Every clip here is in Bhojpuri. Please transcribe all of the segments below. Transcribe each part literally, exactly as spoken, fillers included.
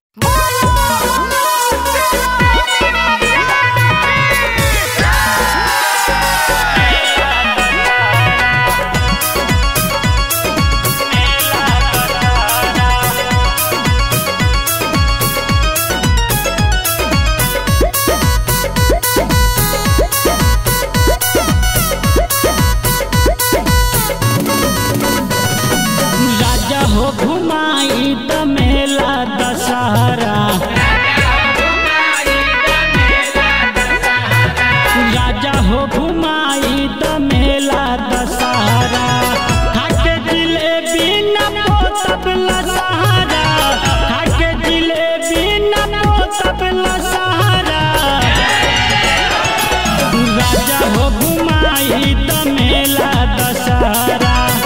घुमाई द मेला दशहरा, राजा हो घुमाई द मेला दशहरा। खाके जिलेबी न पोतब लसहरा, खाके जिलेबी न पोतब लसहरा। राजा हो घुमाई द मेला दशहरा,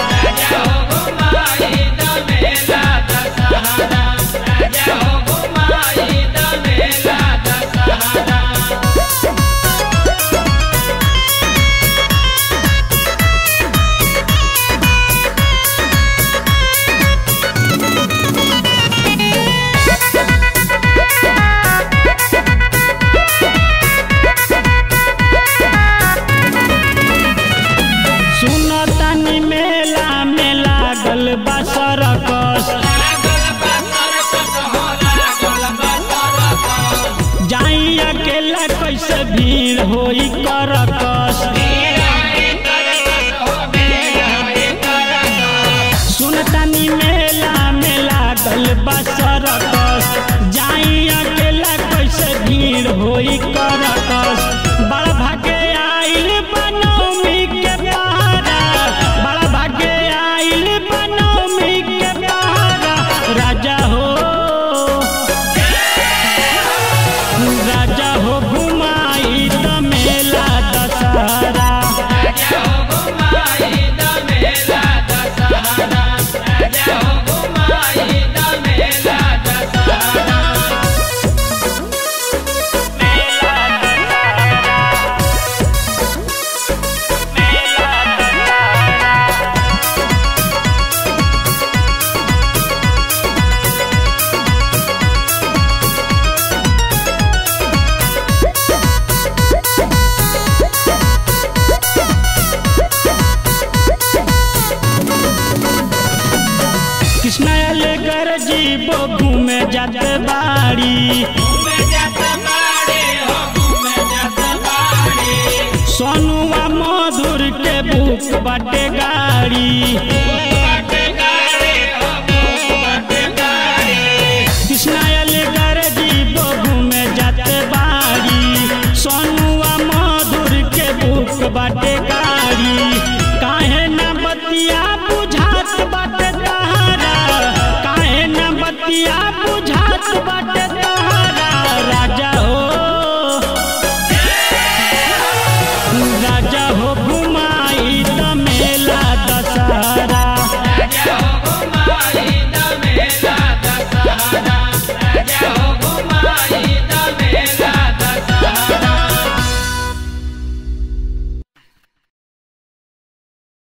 बसरकस जाई अकेला कैसे भीड़ होई करकस। सुनतानी मेला में लागल बसरकस, जाई अकेला कैसे भीड़ होई करकस। बड़ भागे आइल बनौमी के पहाड़ा, बड़ भागे आइल बनौमी के पहाड़ा। राजा हो राजा हो घुमाई द मेला दशहरा, कृष्णायल गरजीबो घूमे जाते बाड़ी, सोनुआ मधुर के बुक बाटे गाड़ी।